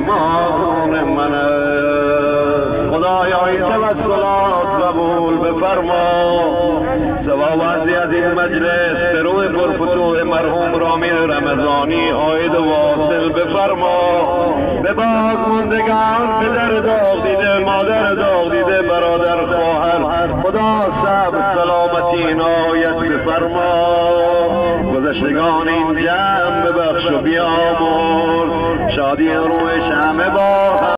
مهمان من است. خدایا این توسلات قبول بفرما، ثوابی از این مجلس به روح پرفتوح مرحوم رامین رمضانی عاید و واصل بفرما. به باغ موندگان، پدر داغ دیده، مادر داغ دیده، برادر خواهر، خدا صبر سلامتی عنایت بفرما. گذشتگان این جمع ببخش و بیامرز، شادی روح همه با